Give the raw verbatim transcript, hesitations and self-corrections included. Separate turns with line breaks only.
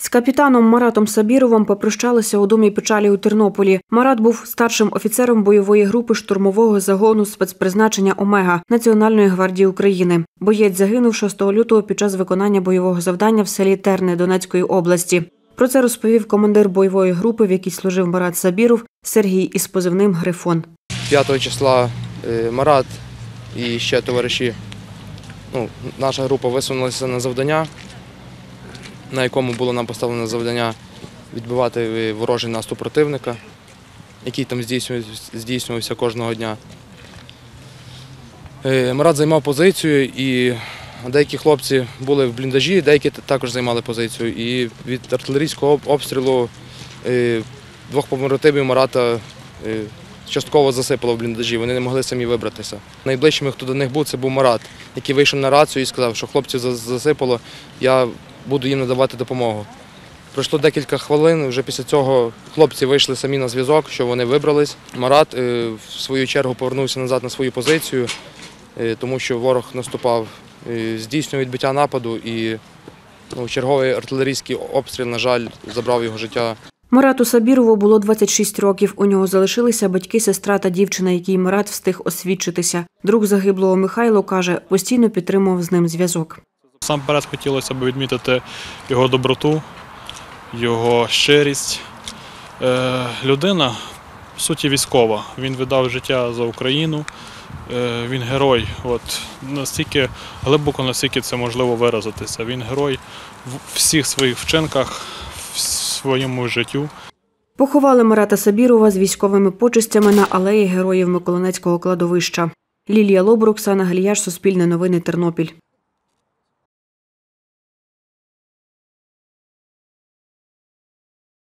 З капітаном Маратом Сабіровим попрощалися у домі печалі у Тернополі. Марат був старшим офіцером бойової групи штурмового загону спецпризначення «Омега» Національної гвардії України. Боєць загинув шостого лютого під час виконання бойового завдання в селі Терни Донецької області. Про це розповів командир бойової групи, в якій служив Марат Сабіров, Сергій із позивним «Грифон».
п'ятого числа Марат і ще товариші, ну, наша група висунулася на завдання, на якому було нам поставлено завдання відбивати ворожий наступ противника, який там здійснювався кожного дня. Марат займав позицію, і деякі хлопці були в бліндажі, деякі також займали позицію. І від артилерійського обстрілу двох побратимів Марата частково засипало в бліндажі, вони не могли самі вибратися. Найближчим, хто до них був, це був Марат, який вийшов на рацію і сказав, що хлопців засипало, я буду їм надавати допомогу. Пройшло декілька хвилин, вже після цього хлопці вийшли самі на зв'язок, що вони вибрались. Марат в свою чергу повернувся назад на свою позицію, тому що ворог наступав, здійснював відбиття нападу і ну, черговий артилерійський обстріл, на жаль, забрав його життя.
Марату Сабірову було двадцять шість років. У нього залишилися батьки, сестра та дівчина, якій Марат встиг освідчитися. Друг загиблого Михайло, каже, постійно підтримував з ним зв'язок.
Насамперед хотілося б відмітити його доброту, його щирість. Людина, в суті, військова. Він віддав життя за Україну, він герой. От, настільки глибоко, наскільки це можливо виразитися. Він герой в всіх своїх вчинках, в своєму життю.
Поховали Марата Сабірова з військовими почестями на алеї Героїв Миколинецького кладовища. Лілія Лобур, Оксана Галіяш, Суспільне новини, Тернопіль.